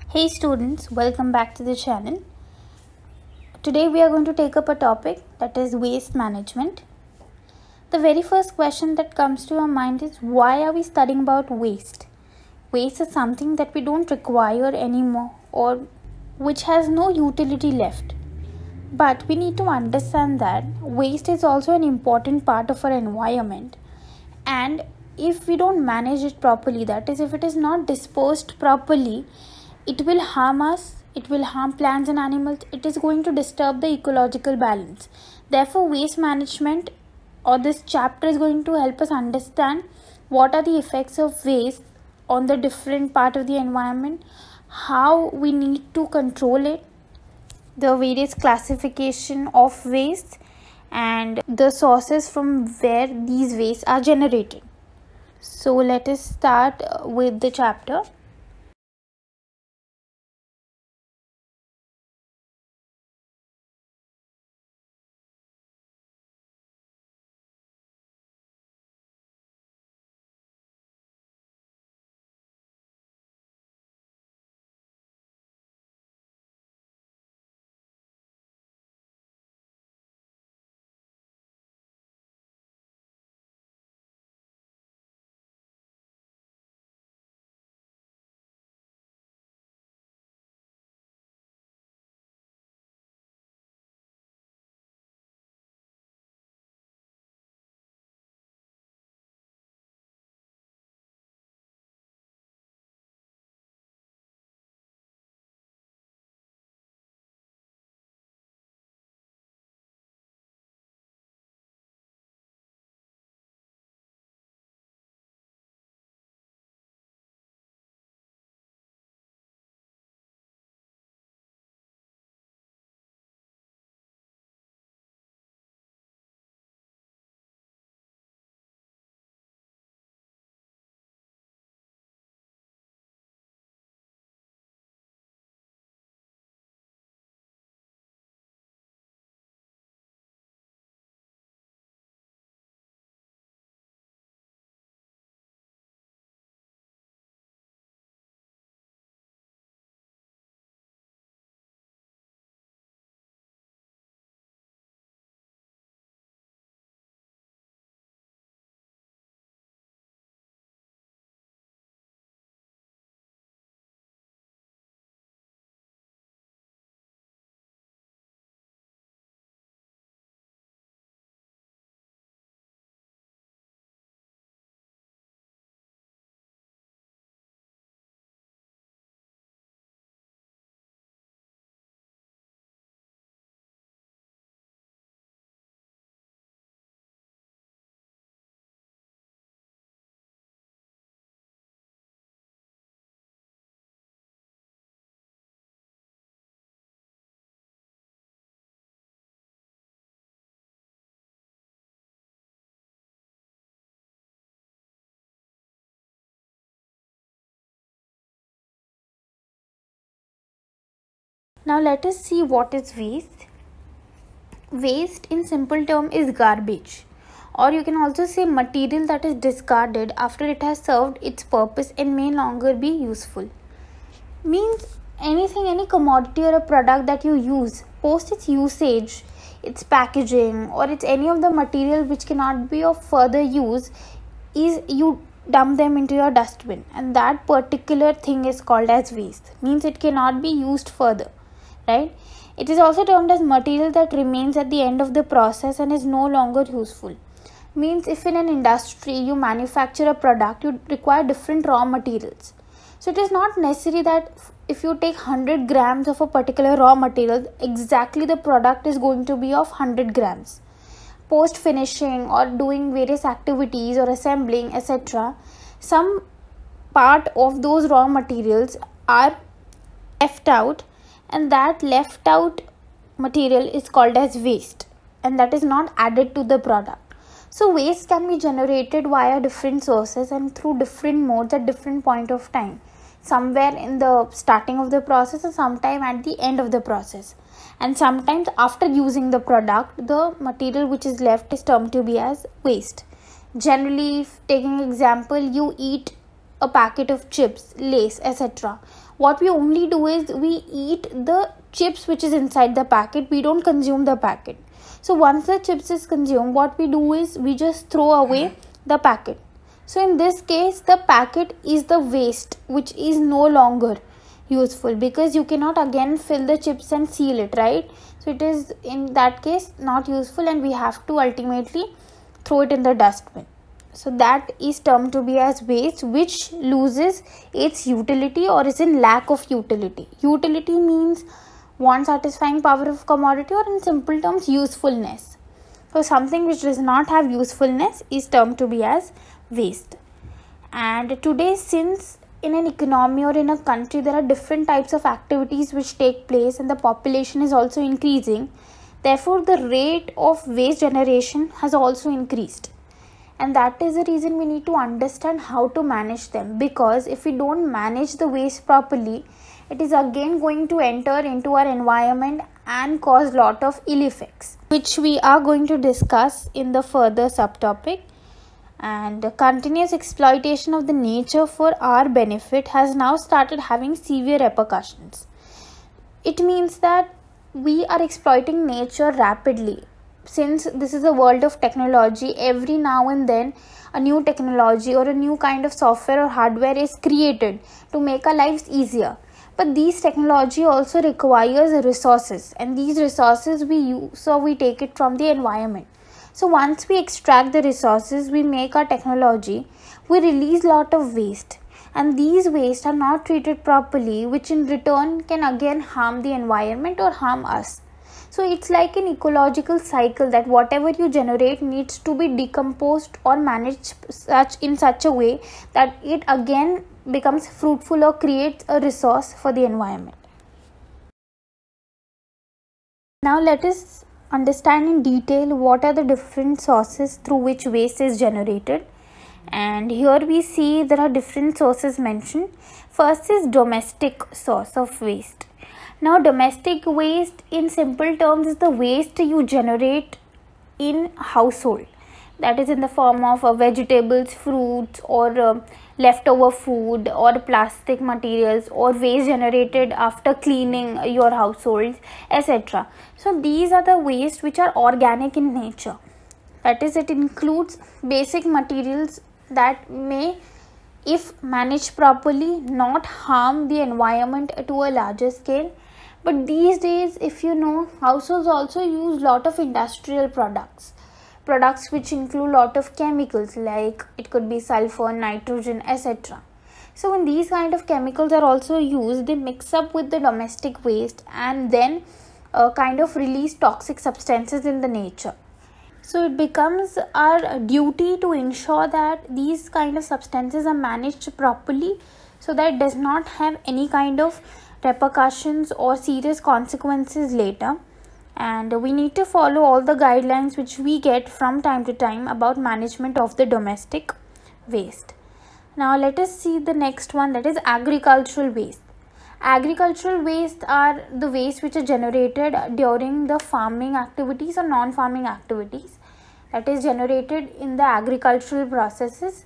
Hey students, welcome back to the channel. Today we are going to take up a topic that is waste management. The very first question that comes to your mind is, why are we studying about waste? Waste is something that we don't require anymore or which has no utility left. But we need to understand that waste is also an important part of our environment, and if we don't manage it properly, that is, if it is not disposed properly, it will harm us, it will harm plants and animals, it is going to disturb the ecological balance. Therefore, waste management or this chapter is going to help us understand what are the effects of waste on the different part of the environment, how we need to control it, the various classification of waste, and the sources from where these wastes are generated. So let us start with the chapter. Now let us see what is waste. Waste in simple term is garbage, or you can also say material that is discarded after it has served its purpose and may longer be useful. Means anything, any commodity or a product that you use post its usage, its packaging, or it's any of the material which cannot be of further use, is you dump them into your dustbin, and that particular thing is called as waste. Means it cannot be used further, right? It is also termed as material that remains at the end of the process and is no longer useful. Means if in an industry you manufacture a product, you require different raw materials. So it is not necessary that if you take 100 grams of a particular raw material, exactly the product is going to be of 100 grams. Post finishing or doing various activities or assembling, etc., some part of those raw materials are left out, and that left out material is called as waste, and that is not added to the product. So waste can be generated via different sources and through different modes at different point of time, somewhere in the starting of the process or sometime at the end of the process, and sometimes after using the product, the material which is left is termed to be as waste. Generally, taking example, you eat a packet of chips, Lays, etc., what we only do is we eat the chips which is inside the packet. We don't consume the packet. So once the chips is consumed, what we do is we just throw away the packet. So in this case, the packet is the waste which is no longer useful, because you cannot again fill the chips and seal it, right? So it is in that case not useful, and we have to ultimately throw it in the dustbin. So that is termed to be as waste, which loses its utility or is in lack of utility. Utility means one satisfying power of commodity, or in simple terms, usefulness. So something which does not have usefulness is termed to be as waste. And today, since in an economy or in a country there are different types of activities which take place and the population is also increasing, therefore the rate of waste generation has also increased. And that is the reason we need to understand how to manage them, because if we don't manage the waste properly, it is again going to enter into our environment and cause lot of ill effects, which we are going to discuss in the further subtopic. And continuous exploitation of the nature for our benefit has now started having severe repercussions. It means that we are exploiting nature rapidly. Since this is a world of technology, every now and then a new technology or a new kind of software or hardware is created to make our lives easier. But these technology also requires resources, and these resources we use or we take it from the environment. So once we extract the resources, we make our technology, we release lot of waste, and these waste are not treated properly, which in return can again harm the environment or harm us. So it's like an ecological cycle that whatever you generate needs to be decomposed or managed in such a way that it again becomes fruitful or creates a resource for the environment. Now let us understand in detail what are the different sources through which waste is generated. And here we see there are different sources mentioned. First is domestic source of waste. Now domestic waste in simple terms is the waste you generate in household, that is in the form of vegetables, fruits, or leftover food, or plastic materials, or waste generated after cleaning your households, etc. So these are the waste which are organic in nature. That is, it includes basic materials that may, if managed properly, not harm the environment to a larger scale. But these days, if you know, households also use lot of industrial products which include lot of chemicals, like it could be sulfur, nitrogen, etc. So when these kind of chemicals are also used, they mix up with the domestic waste and then kind of release toxic substances in the nature. So it becomes our duty to ensure that these kind of substances are managed properly, so that it does not have any kind of repercussions or serious consequences later. And we need to follow all the guidelines which we get from time to time about management of the domestic waste. Now let us see the next one, that is agricultural waste. Agricultural waste are the waste which are generated during the farming activities or non-farming activities, that is generated in the agricultural processes.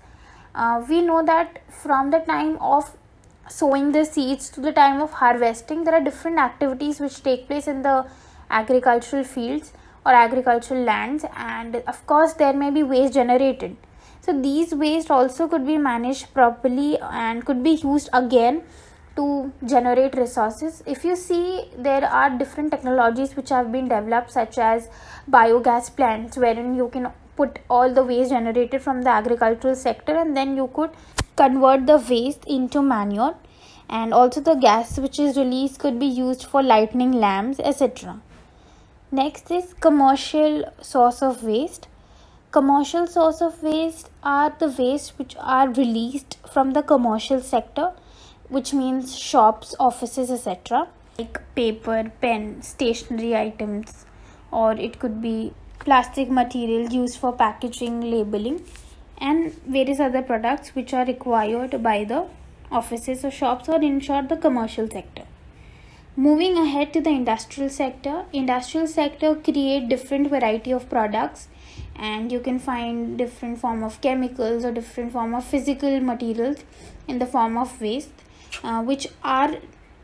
We know that from the time of sowing the seeds to the time of harvesting, there are different activities which take place in the agricultural fields or agricultural lands, and of course there may be waste generated. So these waste also could be managed properly and could be used again to generate resources. If you see, there are different technologies which have been developed, such as biogas plants, wherein you can put all the waste generated from the agricultural sector and then you could convert the waste into manure, and also the gas which is released could be used for lighting lamps, etc. Next is commercial source of waste. Commercial source of waste are the waste which are released from the commercial sector, which means shops, offices, etc. like paper, pen, stationery items, or it could be plastic material used for packaging, labeling, and various other products which are required by the offices or shops, or in short the commercial sector. Moving ahead to the industrial sector. Industrial sector create different variety of products and you can find different form of chemicals or different form of physical materials in the form of waste, which are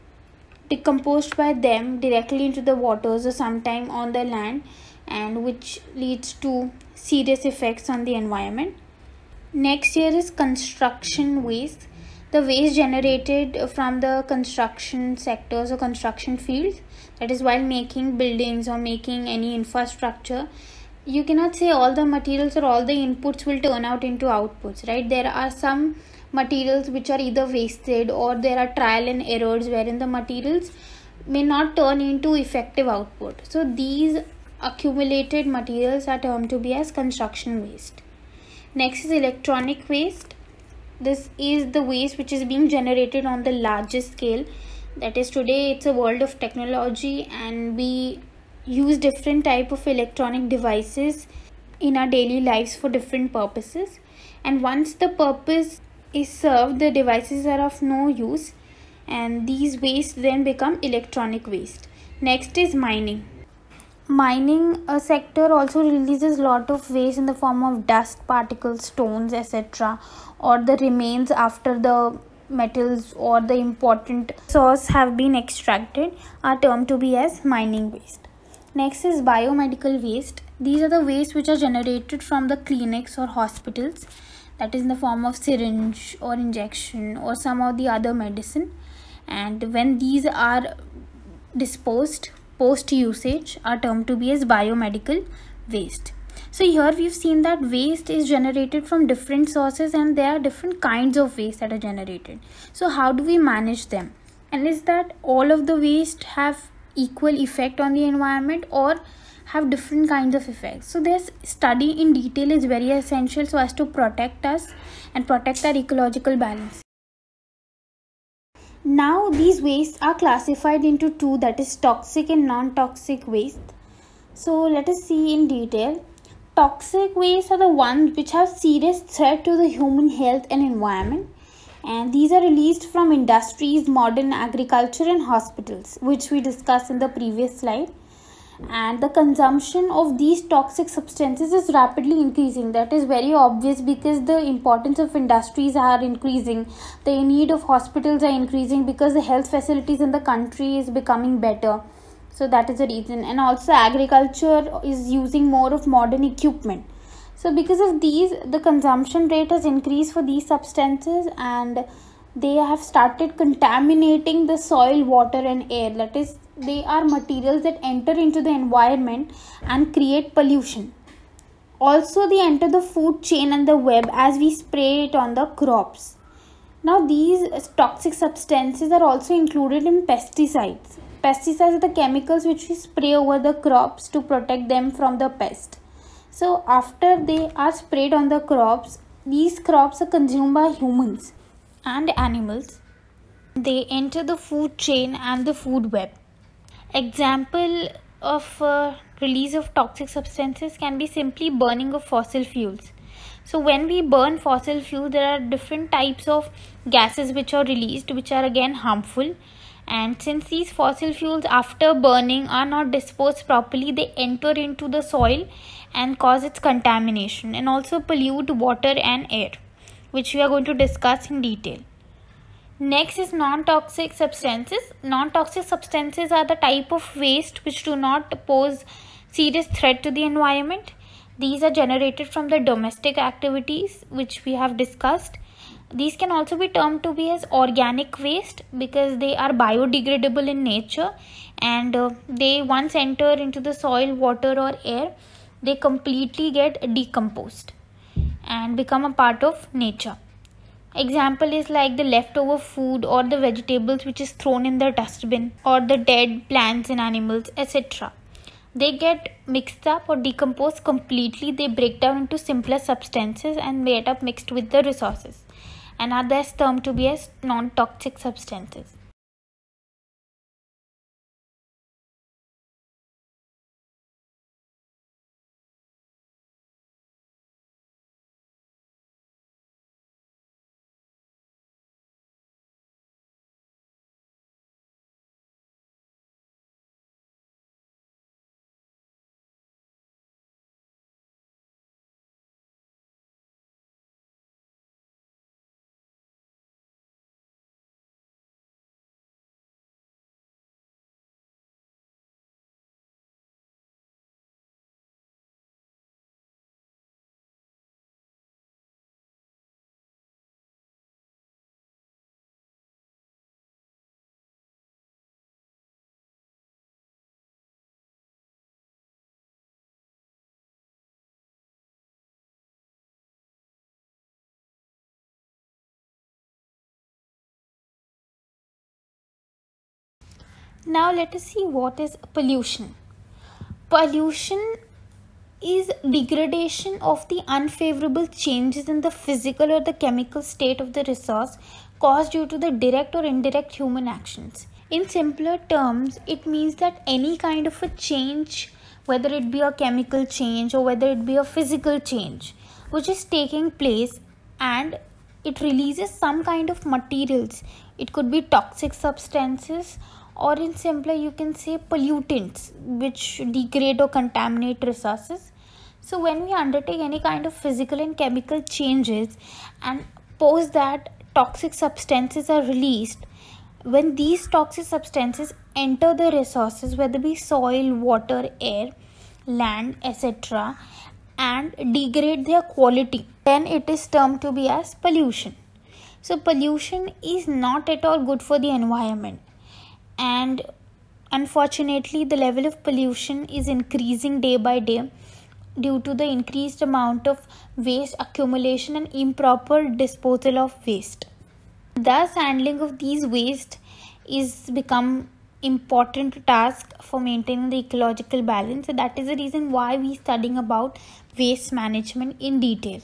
decomposed by them directly into the waters or sometime on the land, and which leads to serious effects on the environment. Next here is construction waste. The waste generated from the construction sectors or construction fields, that is while making buildings or making any infrastructure. You cannot say all the materials or all the inputs will turn out into outputs, right? There are some materials which are either wasted, or there are trial and errors wherein the materials may not turn into effective output. So these accumulated materials are termed to be as construction waste. Next is electronic waste. This is the waste which is being generated on the largest scale. That is, today it's a world of technology and we use different type of electronic devices in our daily lives for different purposes, and once the purpose is served, the devices are of no use, and these waste then become electronic waste. Next is mining. Mining sector also releases lot of waste in the form of dust particles, stones, etc., or the remains after the metals or the important source have been extracted are termed to be as mining waste. Next is biomedical waste. These are the waste which are generated from the clinics or hospitals, that is in the form of syringe or injection or some of the other medicine, and when these are disposed post usage are termed to be as biomedical waste. So here we've seen that waste is generated from different sources and there are different kinds of waste that are generated. So how do we manage them, and is that all of the waste have equal effect on the environment or have different kinds of effects? So this study in detail is very essential so as to protect us and protect our ecological balance. Now these wastes are classified into two, that is toxic and non-toxic waste. So let us see in detail. Toxic wastes are the ones which have serious threat to the human health and environment, and these are released from industries, modern agriculture and hospitals, which we discussed in the previous slide. And the consumption of these toxic substances is rapidly increasing. That is very obvious because the importance of industries are increasing, the need of hospitals are increasing because the health facilities in the country is becoming better. So that is the reason, and also agriculture is using more of modern equipment. So because of these, the consumption rate has increased for these substances, and they have started contaminating the soil, water and air. That is, they are materials that enter into the environment and create pollution. Also they enter the food chain and the web as we spray it on the crops. Now these toxic substances are also included in pesticides. Pesticides are the chemicals which we spray over the crops to protect them from the pest. So after they are sprayed on the crops, these crops are consumed by humans and animals. They enter the food chain and the food web. Example of release of toxic substances can be simply burning of fossil fuels. So when we burn fossil fuels, there are different types of gases which are released, which are again harmful. And since these fossil fuels after burning are not disposed properly, they enter into the soil and cause its contamination and also pollute water and air, which we are going to discuss in detail. Next is non-toxic substances. Non-toxic substances are the type of waste which do not pose serious threat to the environment. These are generated from the domestic activities which we have discussed. These can also be termed to be as organic waste because they are biodegradable in nature, and they once enter into the soil, water or air, they completely get decomposed and become a part of nature. Example is like the leftover food or the vegetables which is thrown in the dustbin, or the dead plants and animals, etc. They get mixed up or decomposed completely. They break down into simpler substances and get up mixed with the resources, and are thus termed to be as non-toxic substances. Now let us see what is pollution. Pollution is degradation of the unfavorable changes in the physical or the chemical state of the resource caused due to the direct or indirect human actions. In simpler terms, it means that any kind of a change, whether it be a chemical change or whether it be a physical change, which is taking place and it releases some kind of materials. It could be toxic substances, or in simpler you can say pollutants, which degrade or contaminate resources. So when we undertake any kind of physical and chemical changes and post that toxic substances are released, when these toxic substances enter the resources, whether it be soil, water, air, land, etc., and degrade their quality, then it is termed to be as pollution. So pollution is not at all good for the environment, and unfortunately the level of pollution is increasing day by day due to the increased amount of waste accumulation and improper disposal of waste. Thus handling of these waste is become important task for maintaining the ecological balance. So that is the reason why we studying about waste management in detail.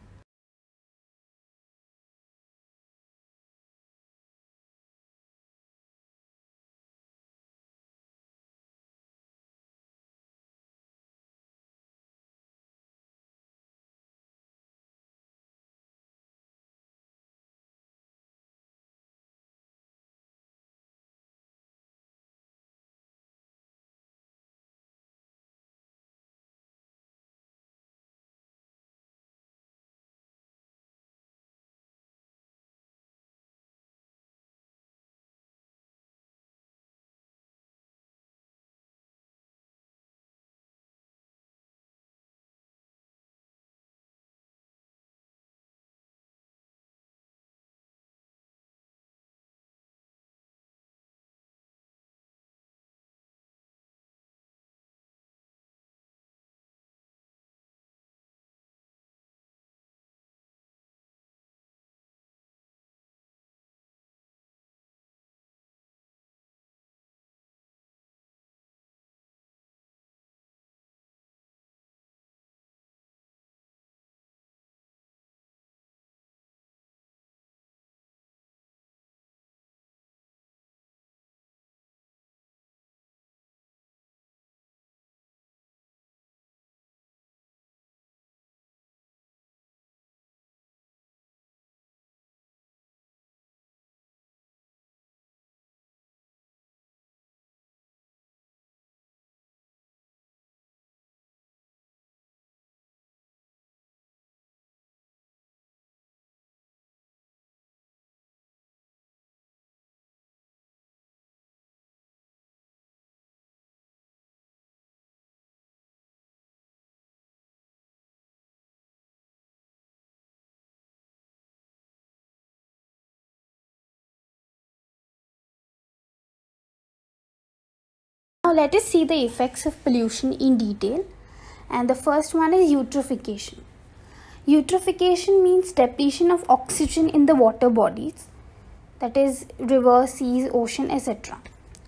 Now let us see the effects of pollution in detail, and the first one is eutrophication. Eutrophication means depletion of oxygen in the water bodies, that is rivers, seas, ocean, etc.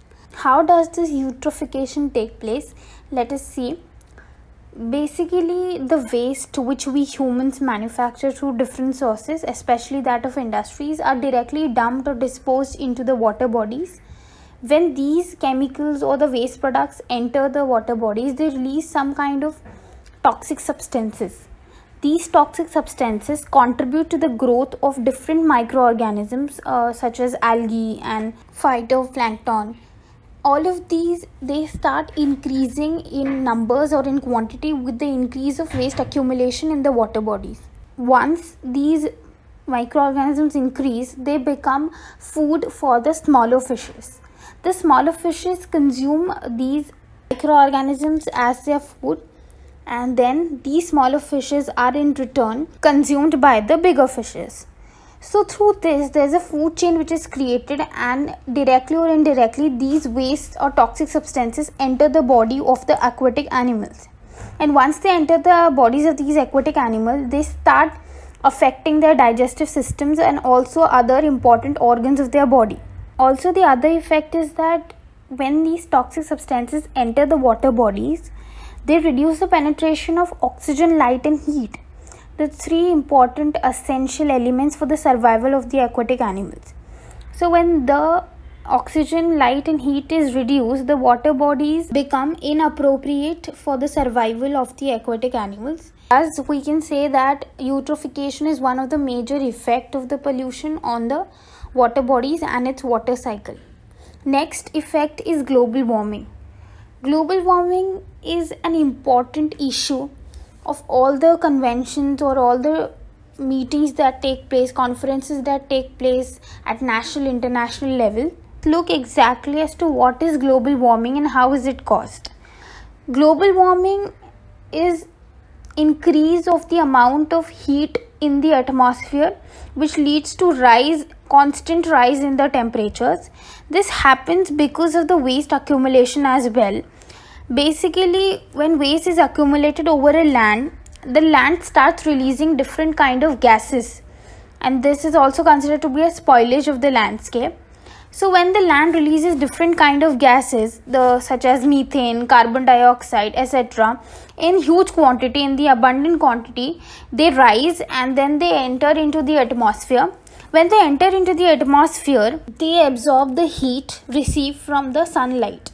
How does this eutrophication take place? Let us see. Basically, the waste which we humans manufacture through different sources, especially that of industries, are directly dumped or disposed into the water bodies. When these chemicals or the waste products enter the water bodies, they release some kind of toxic substances. These toxic substances contribute to the growth of different microorganisms such as algae and phytoplankton. All of these, they start increasing in numbers or in quantity with the increase of waste accumulation in the water bodies. Once these microorganisms increase, they become food for the smaller fishes. The smaller fishes consume these microorganisms as their food, and then these smaller fishes are in return consumed by the bigger fishes. So through this, there is a food chain which is created, and directly or indirectly these waste or toxic substances enter the body of the aquatic animals. And once they enter the bodies of these aquatic animals, they start affecting their digestive systems and also other important organs of their body. Also, the other effect is that when these toxic substances enter the water bodies, they reduce the penetration of oxygen, light, and heat, the three important essential elements for the survival of the aquatic animals. So when the oxygen, light, and heat is reduced, the water bodies become inappropriate for the survival of the aquatic animals. As we can say that eutrophication is one of the major effects of the pollution on the water bodies and its water cycle. Next effect is global warming. Global warming is an important issue of all the conventions or all the meetings that take place, conferences that take place at national, international level. Look exactly as to what is global warming and how is it caused. Global warming is increase of the amount of heat in the atmosphere, which leads to constant rise in the temperatures. This happens because of the waste accumulation as well. Basically, when waste is accumulated over a land, the land starts releasing different kind of gases, and this is also considered to be a spoilage of the landscape. So when the land releases different kind of gases, such as methane, carbon dioxide, etc., in huge quantity, in the abundant quantity, they rise and then they enter into the atmosphere. When they enter into the atmosphere, they absorb the heat received from the sunlight.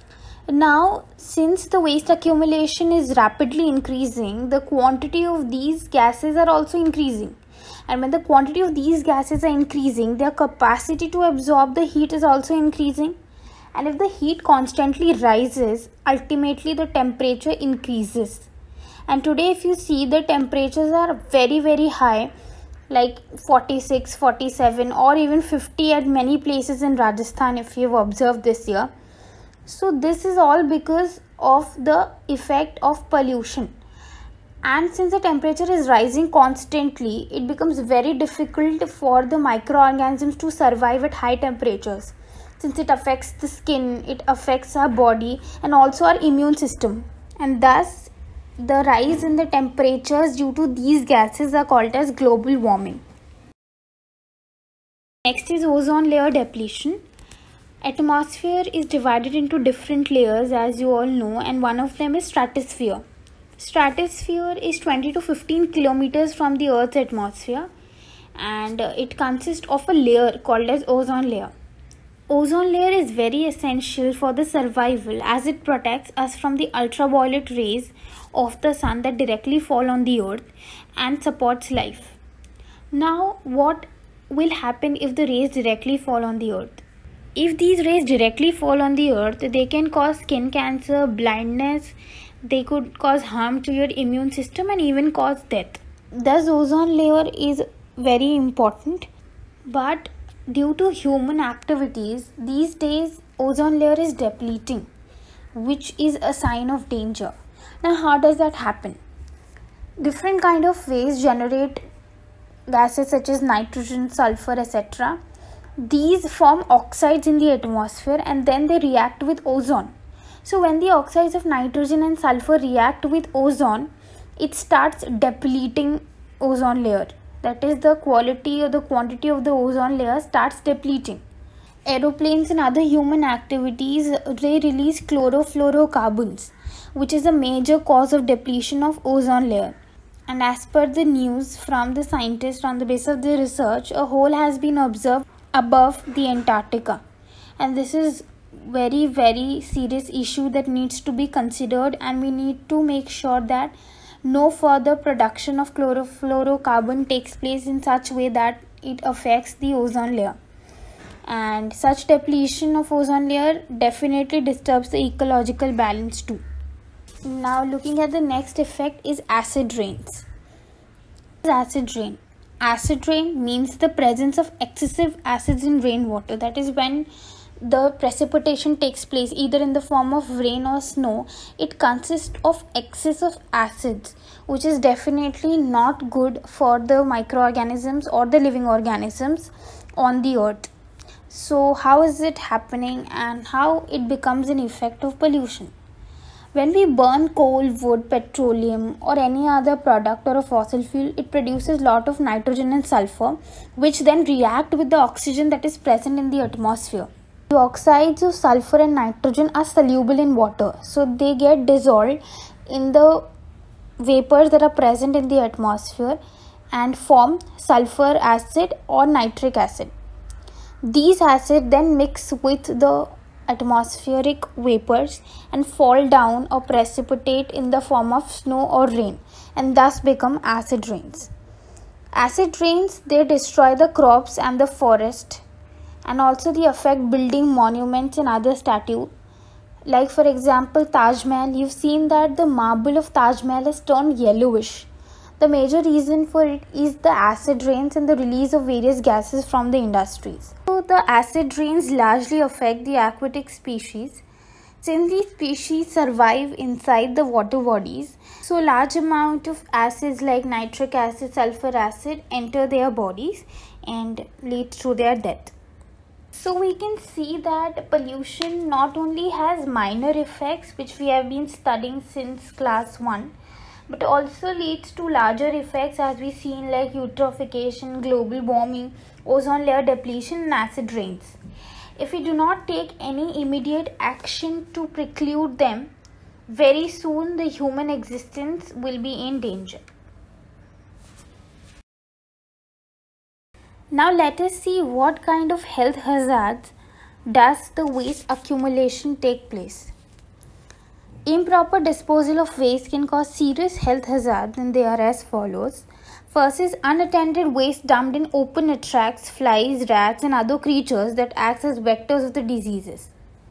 Now, since the waste accumulation is rapidly increasing, the quantity of these gases are also increasing. And when the quantity of these gases are increasing, their capacity to absorb the heat is also increasing. And if the heat constantly rises, ultimately the temperature increases. And today if you see, the temperatures are very, very high, like 46, 47 or even 50 at many places in Rajasthan if you've observed this year. So this is all because of the effect of pollution. And since the temperature is rising constantly, it becomes very difficult for the microorganisms to survive at high temperatures. Since it affects the skin, it affects our body and also our immune system. And thus, the rise in the temperatures due to these gases are called as global warming. Next is ozone layer depletion. Atmosphere is divided into different layers, as you all know, and one of them is stratosphere. Stratosphere is 20 to 15 kilometers from the Earth's atmosphere, and it consists of a layer called as ozone layer. Ozone layer is very essential for the survival as it protects us from the ultraviolet rays of the sun that directly fall on the earth and supports life. Now, what will happen if the rays directly fall on the earth? If these rays directly fall on the earth, they can cause skin cancer, blindness, they could cause harm to your immune system and even cause death. Thus, ozone layer is very important, but due to human activities, these days ozone layer is depleting, which is a sign of danger. Now, how does that happen? Different kind of ways generate gases such as nitrogen, sulfur, etc. These form oxides in the atmosphere and then they react with ozone. So when the oxides of nitrogen and sulfur react with ozone, it starts depleting ozone layer. That is, the quality or the quantity of the ozone layer starts depleting. Aeroplanes and other human activities, they release chlorofluorocarbons, which is a major cause of depletion of ozone layer. And as per the news from the scientists, on the basis of their research, a hole has been observed above the Antarctica. And this is very, very serious issue that needs to be considered, and we need to make sure that no further production of chlorofluorocarbon takes place in such way that it affects the ozone layer. And such depletion of ozone layer definitely disturbs the ecological balance too. Now, looking at the next effect is acid rains. Acid rain. Acid rain means the presence of excessive acids in rainwater. That is, when the precipitation takes place either in the form of rain or snow, it consists of excess of acids, which is definitely not good for the microorganisms or the living organisms on the earth. So how is it happening and how it becomes an effect of pollution? When we burn coal, wood, petroleum or any other product or a fossil fuel, it produces lot of nitrogen and sulfur, which then react with the oxygen that is present in the atmosphere. The oxides of sulfur and nitrogen are soluble in water, so they get dissolved in the vapors that are present in the atmosphere and form sulfur acid or nitric acid. These acids then mix with the atmospheric vapors and fall down or precipitate in the form of snow or rain, and thus become acid rains. Acid rains, they destroy the crops and the forest, and also they affect building monuments and other statues. Like for example, Taj Mahal, you've seen that the marble of Taj Mahal is turned yellowish. The major reason for it is the acid rains and the release of various gases from the industries. So the acid rains largely affect the aquatic species. Since these species survive inside the water bodies, so large amount of acids like nitric acid, sulfur acid enter their bodies and lead to their death. So we can see that pollution not only has minor effects which we have been studying since class 1, but also leads to larger effects as we seen like eutrophication, global warming, ozone layer depletion and acid rains. If we do not take any immediate action to preclude them, very soon the human existence will be in danger. Now let us see what kind of health hazards does the waste accumulation take place. Improper disposal of waste can cause serious health hazards, and they are as follows. First is unattended waste dumped in open attracts flies, rats and other creatures that act as vectors of the diseases.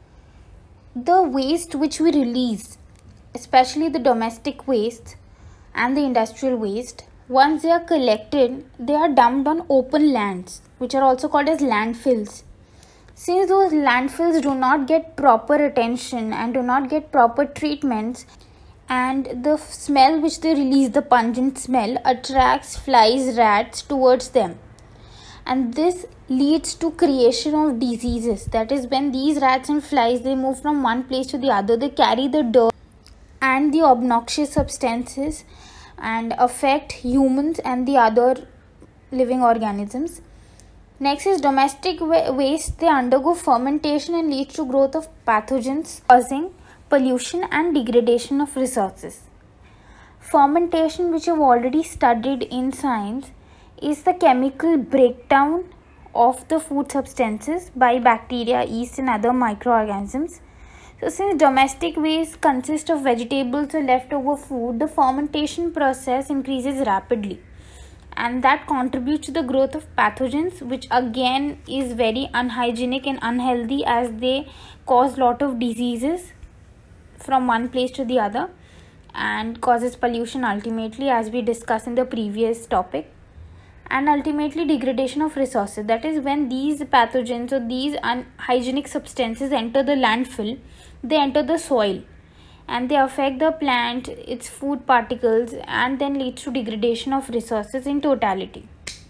The waste which we release, especially the domestic waste and the industrial waste, once they are collected, they are dumped on open lands, which are also called as landfills. Since those landfills do not get proper attention and do not get proper treatments, and the smell which they release, the pungent smell, attracts flies, rats towards them. And this leads to creation of diseases. That is, when these rats and flies, they move from one place to the other, they carry the dirt and the obnoxious substances and affect humans and the other living organisms. Next is domestic waste. They undergo fermentation and lead to growth of pathogens, causing pollution and degradation of resources. Fermentation, which I've already studied in science, is the chemical breakdown of the food substances by bacteria, yeast and other microorganisms. So since domestic waste consists of vegetables or leftover food, the fermentation process increases rapidly, and that contributes to the growth of pathogens, which again is very unhygienic and unhealthy as they cause lot of diseases from one place to the other and causes pollution ultimately, as we discussed in the previous topic, and ultimately degradation of resources. That is, when these pathogens or these unhygienic substances enter the landfill, they enter the soil and they affect the plant, its food particles, and then leads to degradation of resources in totality.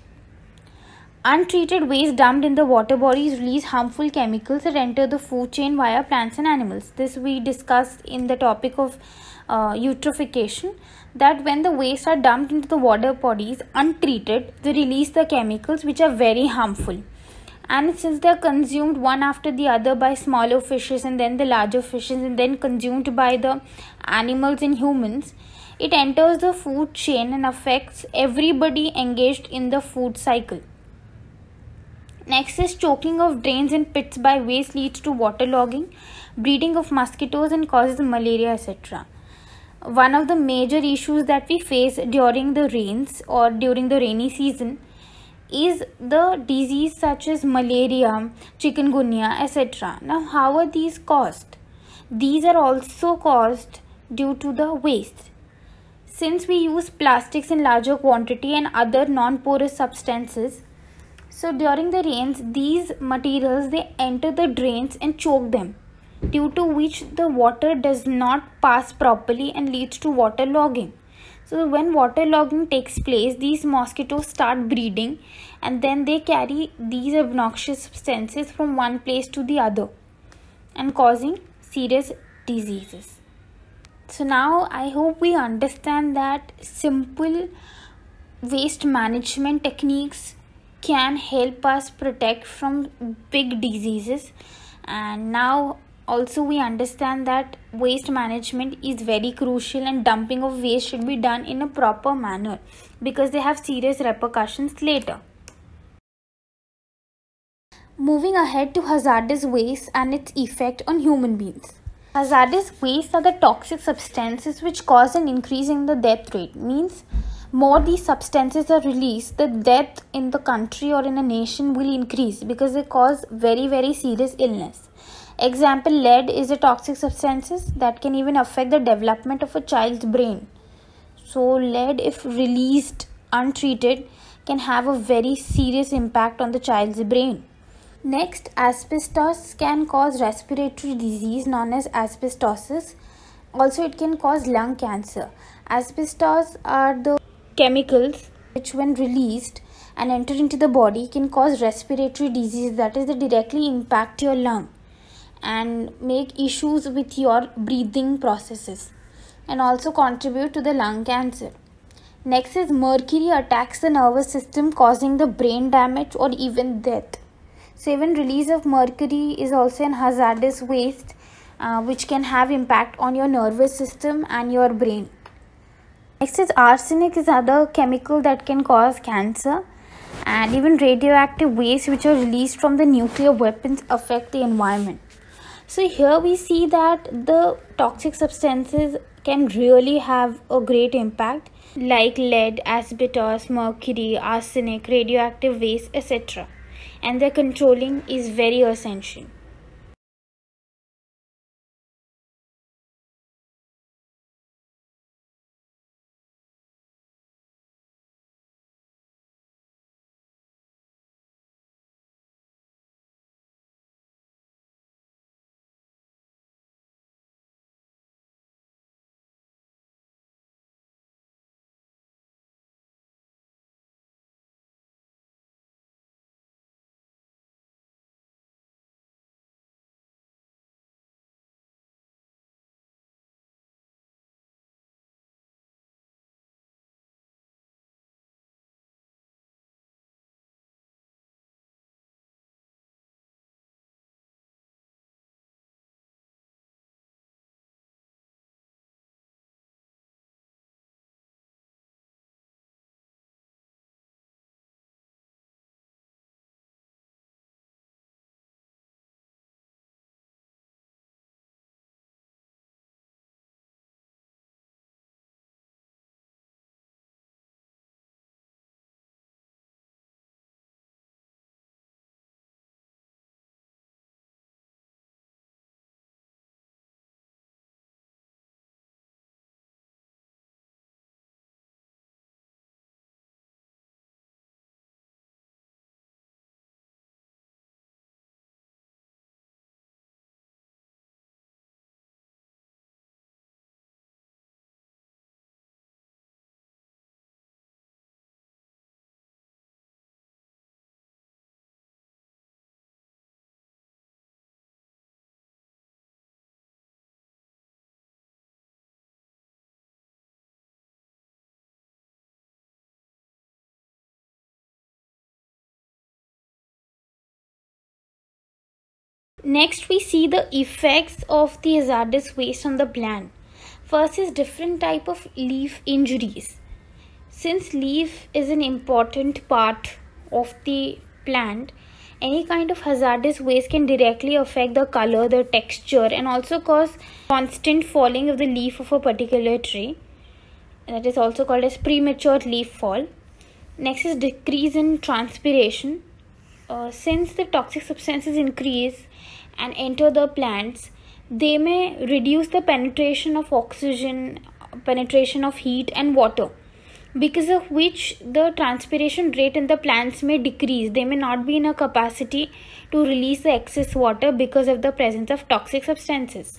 Untreated waste dumped in the water bodies release harmful chemicals that enter the food chain via plants and animals. This we discussed in the topic of eutrophication, that when the waste are dumped into the water bodies untreated, they release the chemicals which are very harmful. And since they are consumed one after the other by smaller fishes and then the larger fishes and then consumed by the animals and humans, it enters the food chain and affects everybody engaged in the food cycle. Next is choking of drains and pits by waste leads to waterlogging, breeding of mosquitoes and causes malaria, etc. One of the major issues that we face during the rains or during the rainy season is the disease such as malaria, chikungunya, etc. Now, how are these caused? These are also caused due to the waste. Since we use plastics in larger quantity and other non-porous substances, so during the rains, these materials, they enter the drains and choke them, due to which the water does not pass properly and leads to waterlogging. So when waterlogging takes place, these mosquitoes start breeding and then they carry these obnoxious substances from one place to the other and causing serious diseases. So now I hope we understand that simple waste management techniques can help us protect from big diseases, And now also we understand that waste management is very crucial, and dumping of waste should be done in a proper manner because they have serious repercussions later. Moving ahead to hazardous waste and its effect on human beings. Hazardous waste are the toxic substances which cause an increase in the death rate. Means more these substances are released, the death in the country or in a nation will increase because they cause very serious illness. Example, lead is a toxic substance that can even affect the development of a child's brain. So lead, if released untreated, can have a very serious impact on the child's brain. Next, asbestos can cause respiratory disease known as asbestosis. Also, it can cause lung cancer. Asbestos are the chemicals which, when released and enter into the body, can cause respiratory disease, that is, they directly impact your lung and make issues with your breathing processes and also contribute to the lung cancer. Next is mercury attacks the nervous system, causing the brain damage or even death. So even release of mercury is also an hazardous waste which can have impact on your nervous system and your brain. Next is arsenic is other chemical that can cause cancer, and even radioactive waste which are released from the nuclear weapons affect the environment. So here we see that the toxic substances can really have a great impact, like lead, asbestos, mercury, arsenic, radioactive waste, etc. And their controlling is very essential. Next, we see the effects of the hazardous waste on the plant. First is different type of leaf injuries. Since leaf is an important part of the plant, any kind of hazardous waste can directly affect the color, the texture, and also cause constant falling of the leaf of a particular tree. That is also called as premature leaf fall. Next is decrease in transpiration. Since the toxic substances increase and enter the plants, they may reduce the penetration of oxygen, penetration of heat and water, because of which the transpiration rate in the plants may decrease. They may not be in a capacity to release the excess water because of the presence of toxic substances.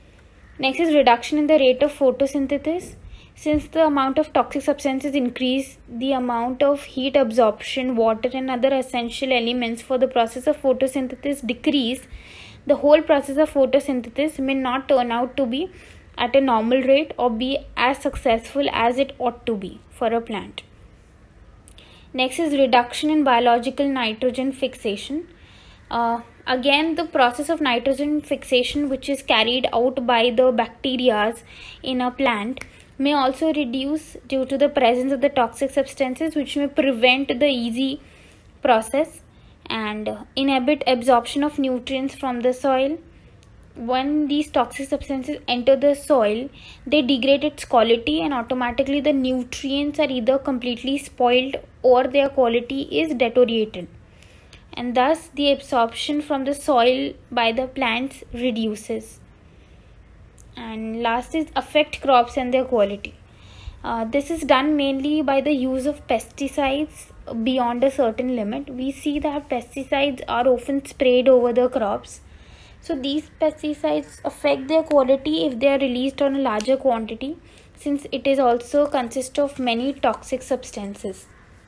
Next is reduction in the rate of photosynthesis. Since the amount of toxic substances increase, the amount of heat absorption, water and other essential elements for the process of photosynthesis decrease. The whole process of photosynthesis may not turn out to be at a normal rate or be as successful as it ought to be for a plant. Next is reduction in biological nitrogen fixation. Again, the process of nitrogen fixation, which is carried out by the bacteria in a plant, may also reduce due to the presence of the toxic substances, which may prevent the easy process and inhibit absorption of nutrients from the soil. When these toxic substances enter the soil, they degrade its quality, and automatically the nutrients are either completely spoiled or their quality is deteriorated, and thus the absorption from the soil by the plants reduces. And last is affect crops and their quality. This is done mainly by the use of pesticides beyond a certain limit. We see that pesticides are often sprayed over the crops. So these pesticides affect their quality if they are released on a larger quantity, since it is also consists of many toxic substances.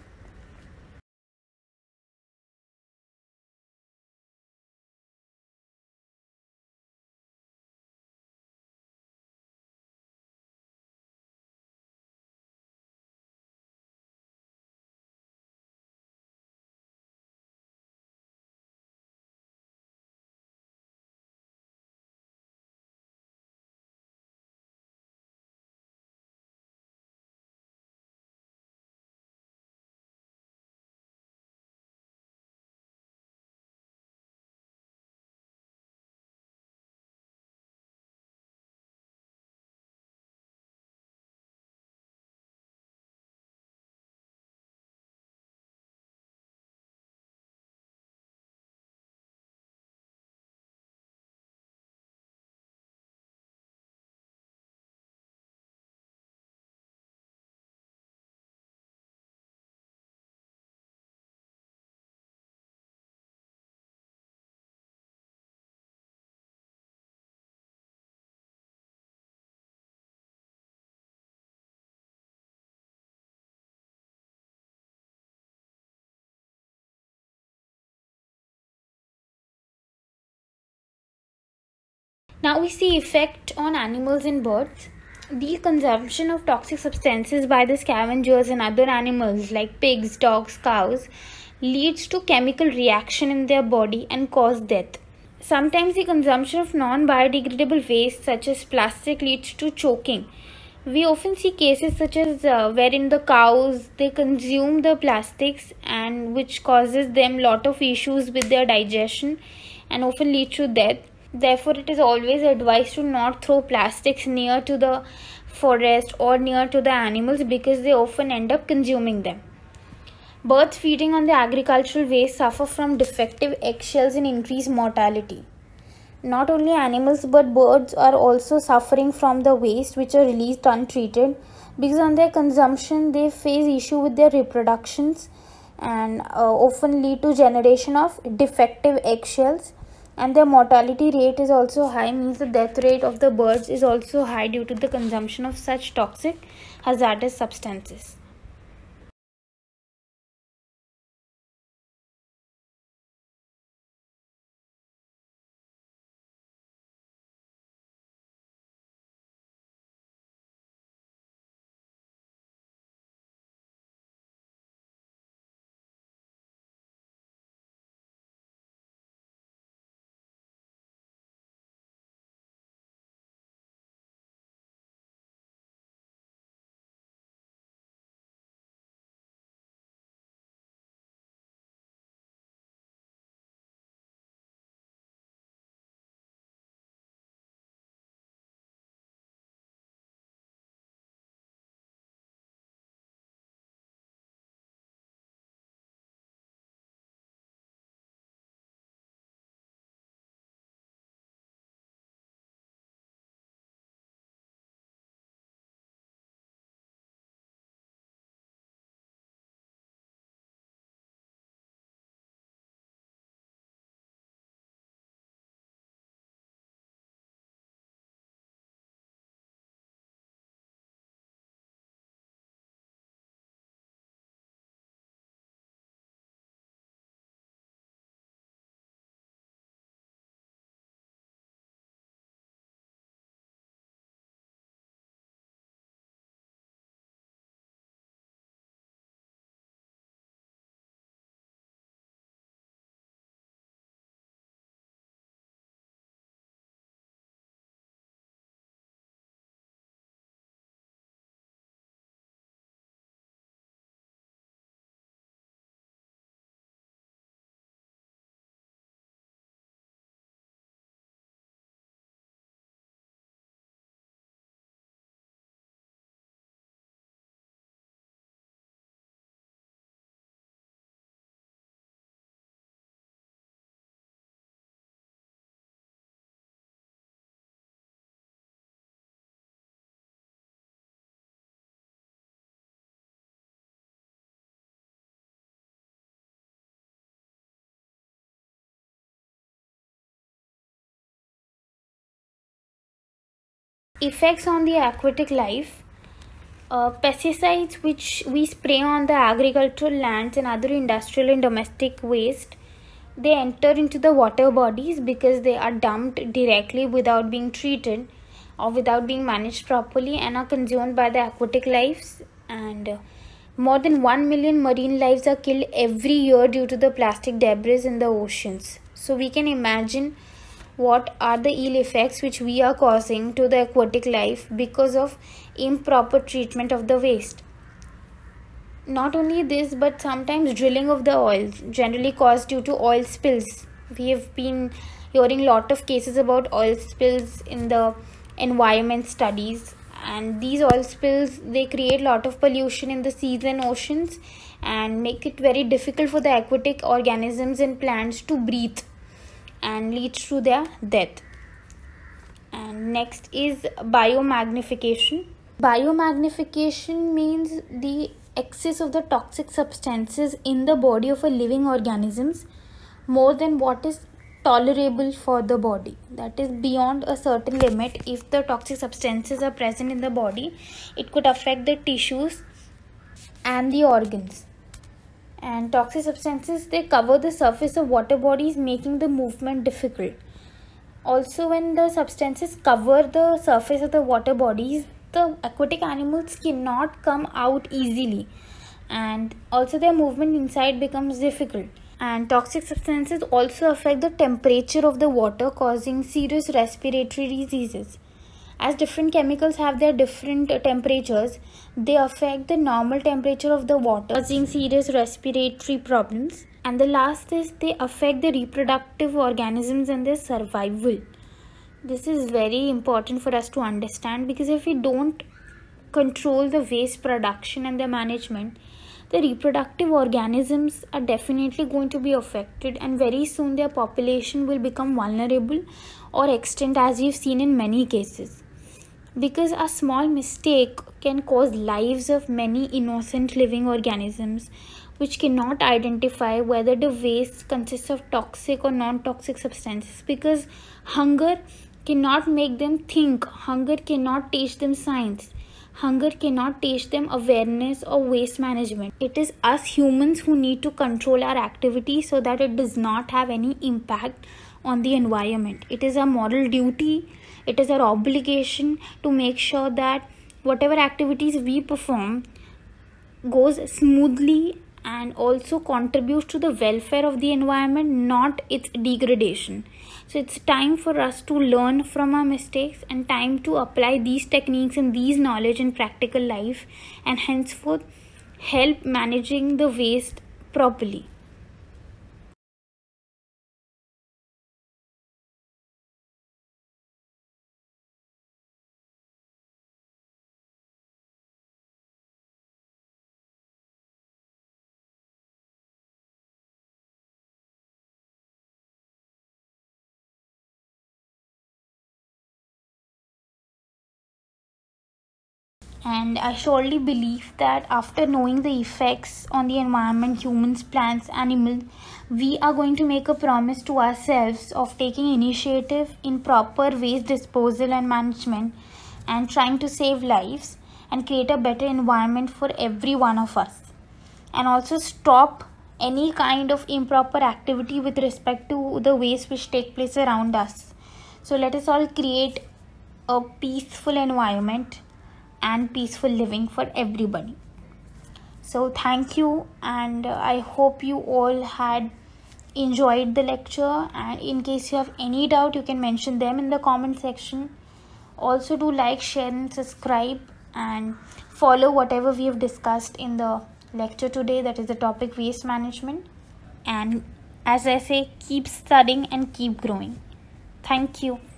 Now we see effect on animals and birds. The consumption of toxic substances by the scavengers and other animals like pigs, dogs, cows leads to chemical reaction in their body and cause death. Sometimes the consumption of non-biodegradable waste such as plastic leads to choking. We often see cases such as wherein the cows they consume the plastics, and which causes them lot of issues with their digestion and often leads to death. Therefore, it is always advised to not throw plastics near to the forest or near to the animals, because they often end up consuming them. Birds feeding on the agricultural waste suffer from defective eggshells and increased mortality. Not only animals but birds are also suffering from the waste which are released untreated, because on their consumption they face issue with their reproductions and often lead to generation of defective eggshells, and their mortality rate is also high, means the death rate of the birds is also high due to the consumption of such toxic hazardous substances. Effects on the aquatic life. Pesticides which we spray on the agricultural lands and other industrial and domestic waste, they enter into the water bodies because they are dumped directly without being treated or without being managed properly, and are consumed by the aquatic lives. And more than 1 million marine lives are killed every year due to the plastic debris in the oceans. So we can imagine what are the ill effects which we are causing to the aquatic life because of improper treatment of the waste. Not only this, but sometimes drilling of the oils, generally caused due to oil spills. We have been hearing a lot of cases about oil spills in the environment studies, and these oil spills, they create a lot of pollution in the seas and oceans and make it very difficult for the aquatic organisms and plants to breathe and leads to their death. And next is biomagnification. Biomagnification means the excess of the toxic substances in the body of a living organisms more than what is tolerable for the body. That is, beyond a certain limit, if the toxic substances are present in the body, it could affect the tissues and the organs. And toxic substances, they cover the surface of water bodies, making the movement difficult. Also, when the substances cover the surface of the water bodies, the aquatic animals cannot come out easily, and also their movement inside becomes difficult. And toxic substances also affect the temperature of the water, causing serious respiratory diseases. As different chemicals have their different temperatures, they affect the normal temperature of the water, causing serious respiratory problems. And the last is, they affect the reproductive organisms and their survival. This is very important for us to understand, because if we don't control the waste production and the management, the reproductive organisms are definitely going to be affected, and very soon their population will become vulnerable or extinct, as we've seen in many cases. Because a small mistake can cause lives of many innocent living organisms which cannot identify whether the waste consists of toxic or non-toxic substances, because hunger cannot make them think, hunger cannot teach them science, hunger cannot teach them awareness or waste management. It is us humans who need to control our activity so that it does not have any impact on the environment. It is our moral duty, it is our obligation to make sure that whatever activities we perform goes smoothly and also contributes to the welfare of the environment, not its degradation. So it's time for us to learn from our mistakes and time to apply these techniques and these knowledge in practical life, and henceforth help managing the waste properly. And I surely believe that after knowing the effects on the environment, humans, plants, animals, we are going to make a promise to ourselves of taking initiative in proper waste disposal and management, and trying to save lives and create a better environment for every one of us. And also stop any kind of improper activity with respect to the waste which take place around us. So let us all create a peaceful environment and peaceful living for everybody. So thank you, and I hope you all had enjoyed the lecture, and in case you have any doubt, you can mention them in the comment section. Also do like, share and subscribe, and follow whatever we have discussed in the lecture today, that is the topic waste management. And as I say, keep studying and keep growing. Thank you.